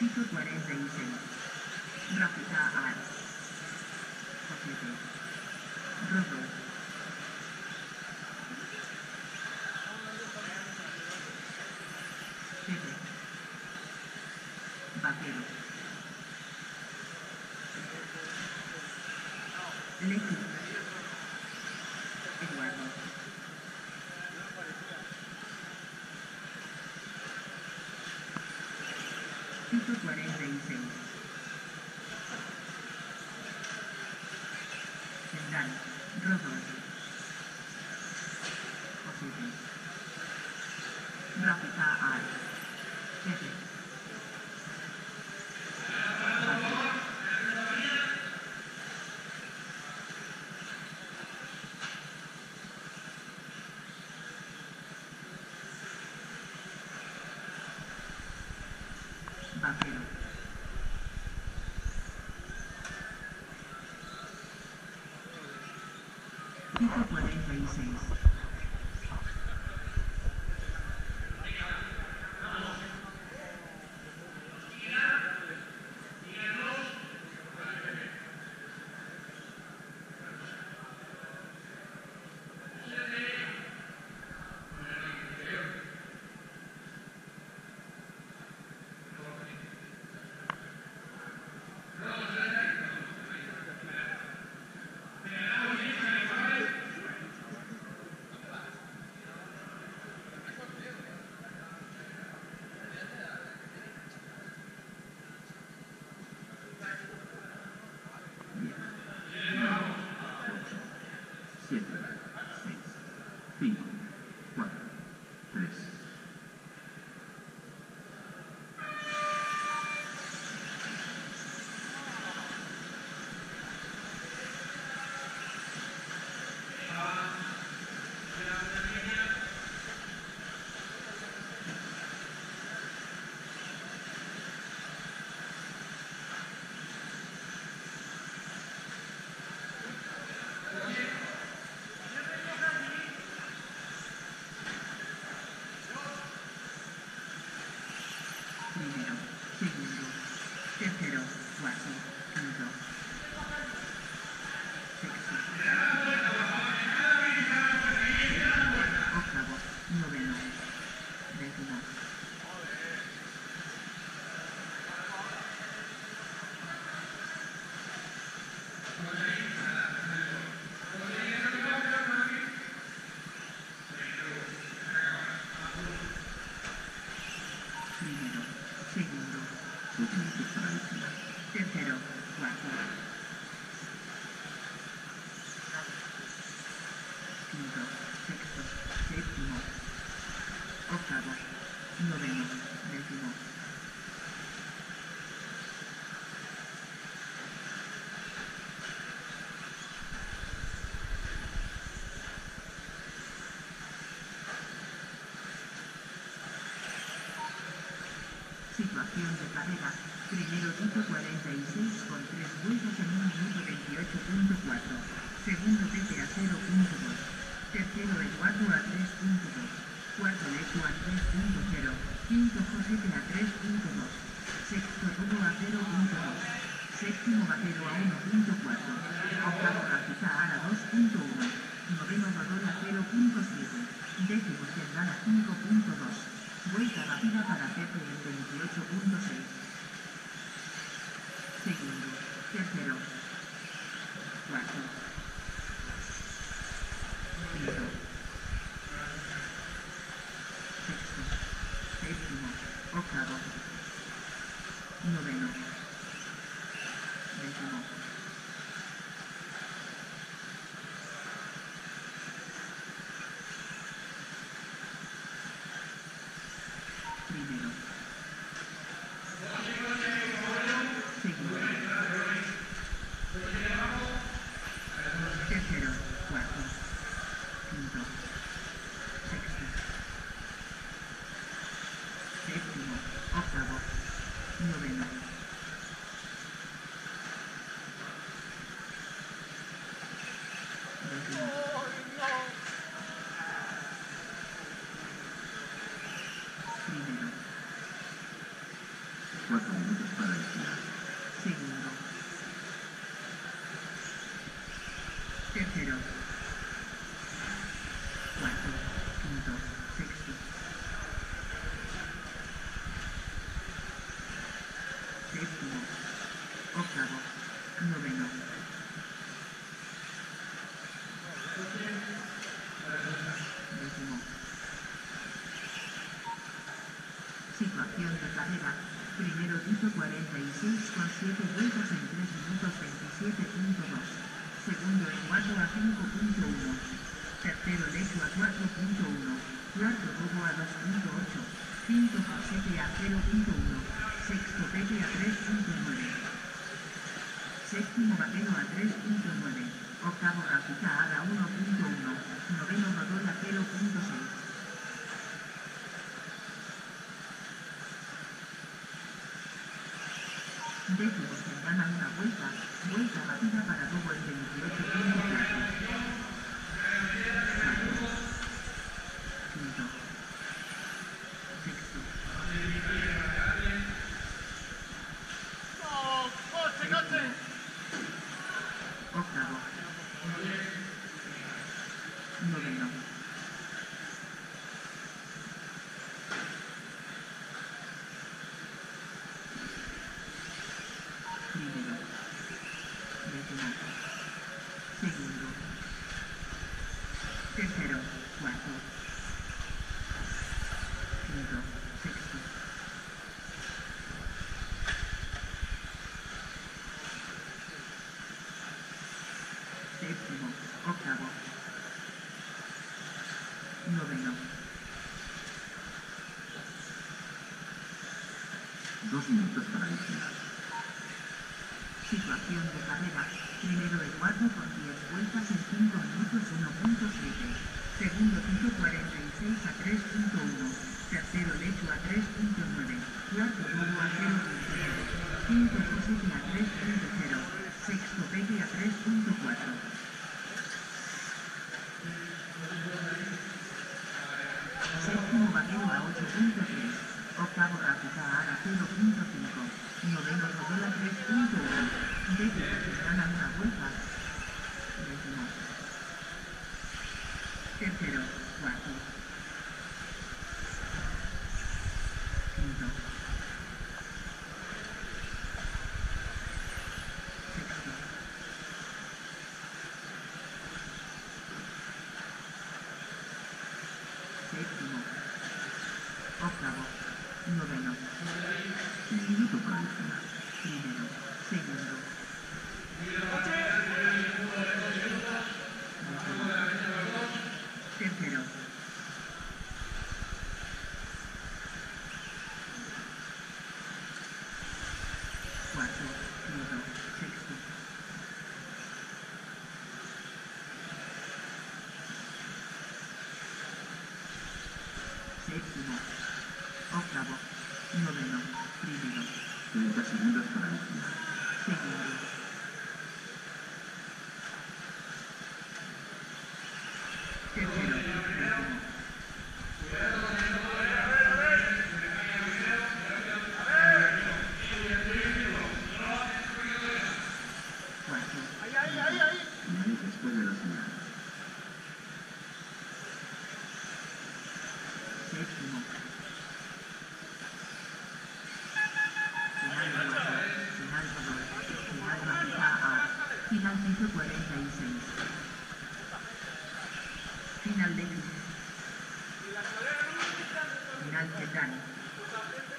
piso 46. Rafita Ar. Josete. Rodo. Pepe. Vaquero. Leti. Eduardo. Piso 46. Sendal. Rodos. Josete. Rafita Ar. Pepe. Vaquero. Vaquero. Piso 46. Siete, seis, cinco, cuatro, tres. Primero, segundo, tercero, cuarto, quinto, sexto, octavo, noveno, décimo. Primero, segundo, tercero, cuarto, quinto, sexto, séptimo, octavo, noveno, décimo. Situación de carrera. Primero piso 46 con 3 vueltas en 1 minuto 28.4. Segundo Pepe a 0.2. Tercero Eduardo a 3.2. Cuarto Lecho a 3.0. Quinto Josete a 3.2. Sexto Robo a 0.2. Séptimo Vaquero a 1.4. Octavo Rafita a 2.1. Noveno Rodón a 0.7. Décimo Sendal a 5.2. Vuelta rápida para Pepe en 28.6. Segundo, tercero, cuarto, quinto, sexto, séptimo, octavo, noveno, décimo. Primero, Situación de carrera. Primero piso 46 con 7 vueltas en 3 minutos 27.2. Segundo en 4 a 5.1. Tercero lecho a 4.1. Cuarto robo a 2.8. Quinto Josete a 0.1. Sexto Pepe a 3.9. Séptimo Vaquero a 3.9. Octavo Rafita a 1.1. Noveno Rodol a 0.6. Décimo se gana una vuelta rápida para robo en 28.4. Quinto. Sexto. Octavo. Noveno. Primero. Décimo. Segundo. Tercero. Cuarto. Quinto. Sexto. Séptimo. Octavo. Noveno. 2 minutos para vigilar. Situación de carrera. Primero de 4 con 10 vueltas en 5 minutos 1.7. Segundo piso 46 a 3.1. Tercero lecho a 3.9. Cuarto robo a 0.0. Quinto Josete a 3.0. Sexto Pepe a 3.4. Séptimo Vaquero a 8.3. Octavo Rafita a 0.5. Noveno Rodol a 3.1. Décimo se gana una vuelta. Décimo. Tercero. Cuarto. Quinto. Sexto. Séptimo. Octavo. Noveno. 1 minuto para vigilar. Primero. Segundo. Tercero. Cuarto. Quinto. Sexto. Séptimo. Octavo. Noveno. Primero. 30 segundos para vigilar. Segundo. Tercero. Décimo. Cuarto. Finaliza después de la señal. Séptimo. Final 4. Final 2. Final Rafita A. Final piso 46. Final Lexus. Final Chetani.